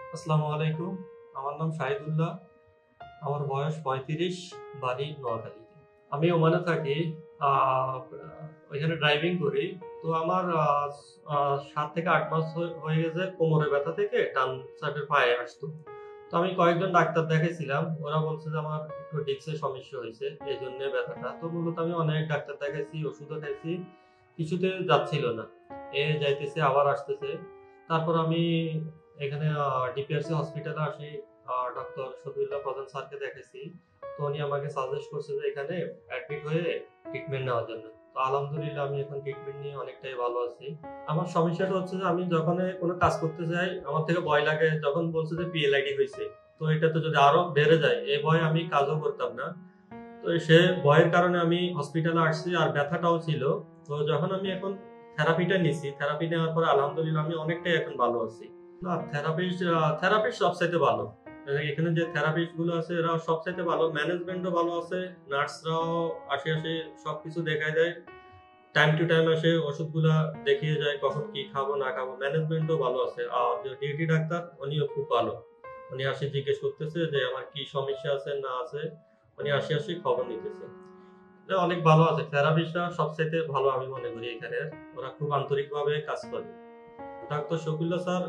আসসালামু আলাইকুম। আমার নাম শাহিদুল্লাহ। আমার বয়স ৩৫, বাড়ি নোয়াখালীতে। আমি ওমানে থাকি। আহ, ওইখানে ড্রাইভিং করি। তো আমার ৭ থেকে ৮ মাস হয়ে গেছে কোমরে ব্যথা থেকে ডান সাইডের পায়ে আসতো। তো আমি কয়েকজন ডাক্তার দেখাইছিলাম, ওরা বলছে যে আমার একটু ডিস্কের সমস্যা হয়েছে, এই জন্য ব্যথাটা। তো মূলত আমি অনেক ডাক্তার দেখাইছি, ওষুধও খাইছি, কিছুতে যাচ্ছিল না। যাইতেছে আবার আসতেছে। তারপর আমি এখানে ডিপিআরসি হসপিটালে আসি, ডক্টর শফিউল্লাহ প্রধান স্যারকে দেখেছি। তো উনি আমাকে সাজেস্ট করছে যে এখানে অ্যাডমিট হয়ে ট্রিটমেন্ট নেওয়ার জন্য। তো আলহামদুলিল্লাহ আমি এখন ট্রিটমেন্ট নিয়ে অনেকটাই ভালো আছি। আমার সমস্যাটা হচ্ছে যে আমি যখন কোনো কাজ করতে যাই আমার থেকে ভয় লাগে, যখন বলছে যে পিএলআইডি হয়েছে, তো এটা তো যদি আরো বেড়ে যায় এই ভয়ে আমি কাজও করতাম না। তো সে ভয়ের কারণে আমি হসপিটালে আসছি, আর ব্যথাটাও ছিল। তো যখন আমি এখন থেরাপিটা নিছি, থেরাপি নেওয়ার পরে আলহামদুলিল্লাহ আমি অনেকটাই এখন ভালো আছি। না, থেরাপিস্ট সবচাইতে ভালো। এখানে যে থেরাপিস্ট গুলো আছে এরা সবচাইতে ভালো, ম্যানেজমেন্টও ভালো আছে, নার্সরাও আসে আসে সবকিছু দেখায় দেয়, টাইম টু টাইম আসে ওষুধগুলা দেখিয়ে যায় কখন কি খাবো না খাবো। ম্যানেজমেন্টও ভালো আছে, আর যে ডিউটি ডাক্তার উনিও খুব ভালো। উনি আসে জিজ্ঞেস করতেছে যে আমার কি সমস্যা আছে না আছে, উনি আসি আসি খবর নিতেছে। এটা অনেক ভালো আছে, থেরাপিস্টরা সবচাইতে ভালো আমি মনে করি এখানে। ওরা খুব আন্তরিক ভাবে কাজ করে। ডাক্তার শফিউল্লাহ স্যার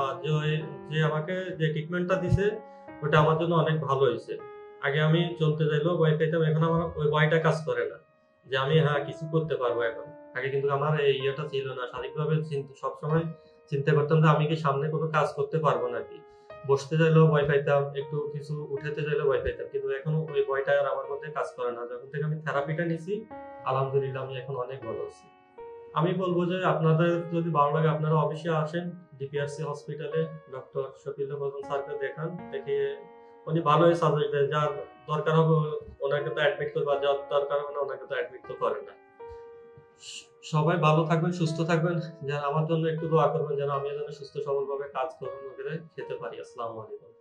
যে আমাকে যে ট্রিটমেন্টটা দিছে ওটা আমার জন্য অনেক ভালো হয়েছে। আগে আমি চলতে চাইলেও ভয় পেতাম, এখন আমার ওই ভয়টা কাজ করে না, যে আমি হ্যাঁ কিছু করতে পারবো এখন। আগে কিন্তু আমার এই ইয়েটা ছিল না, শারীরিকভাবে সবসময় চিন্তা করতাম যে আমি কি সামনে কোনো কাজ করতে পারবো নাকি। বসতে চাইলেও ভয় পাইতাম, একটু কিছু উঠাতে চাইলেও ভয় পাইতাম, কিন্তু এখন ওই ভয়টা আর আমার মধ্যে কাজ করে না। যখন থেকে আমি থেরাপিটা নিছি আলহামদুলিল্লাহ আমি এখন অনেক ভালো আছি। আমি বলবো যে আপনাদের যদি ভালো লাগে আপনারা অবশ্যই আসেন ডিপিআরসি হসপিটালে, ডক্টর শফিউল্লাহ প্রধান স্যারকে দেখান, দেখিয়ে উনি ভালোই সাজেস্ট দেয়। যার দরকার হবে ওনাকে তো অ্যাডমিট করবে, আর যার দরকার হবে না ওনাকে তো অ্যাডমিট তো করে না। সবাই ভালো থাকবেন, সুস্থ থাকবেন। যারা আমার জন্য একটু দোয়া করবেন যেন আমি যেন সুস্থ সবল ভাবে কাজ করতে খেতে পারি। আসসালামু আলাইকুম।